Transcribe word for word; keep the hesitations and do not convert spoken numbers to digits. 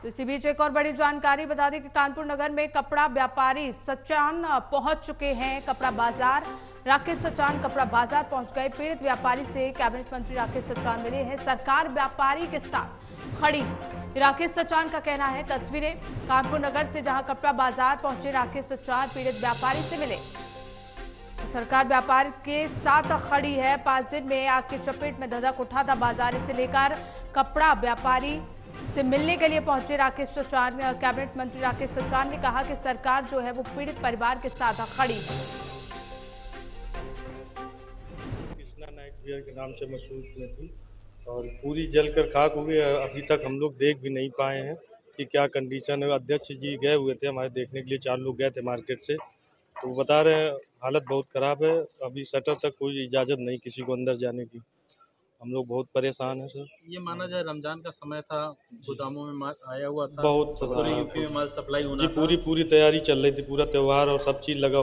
तो इसी बीच एक और बड़ी जानकारी बता दें कि कानपुर नगर में कपड़ा व्यापारी सचान पहुंच चुके हैं। कपड़ा बाजार राकेश सचान कपड़ा बाजार पहुंच गए। पीड़ित व्यापारी से कैबिनेट मंत्री राकेश सचान मिले हैं। सरकार व्यापारी के साथ खड़ी, राकेश सचान का कहना है। तस्वीरें कानपुर नगर से, जहां कपड़ा बाजार पहुंचे राकेश सचान पीड़ित व्यापारी से मिले। सरकार व्यापार के साथ खड़ी है। पांच दिन में आग की चपेट में धधक उठा था बाजार। इसे लेकर कपड़ा व्यापारी से मिलने के लिए पहुंचे राकेश सचान। कैबिनेट मंत्री राकेश सचान ने कहा कि सरकार जो है वो पीड़ित परिवार के साथ खड़ी है। कृष्णा नाइट वियर के नाम से मशहूर में थी और पूरी जलकर खाक हो गई। अभी तक हम लोग देख भी नहीं पाए हैं कि क्या कंडीशन है। अध्यक्ष जी गए हुए थे हमारे देखने के लिए, चार लोग गए थे मार्केट से, तो वो बता रहे हैं हालत बहुत खराब है। अभी शटर तक कोई इजाज़त नहीं किसी को अंदर जाने की। हम लोग बहुत परेशान हैं सर। ये माना जाए रमजान का समय था, गोदामों में माल आया हुआ था, बहुत पूरे यूपी में माल सप्लाई होना जी, था। पूरी पूरी तैयारी चल रही थी, पूरा त्यौहार और सब चीज़ लगा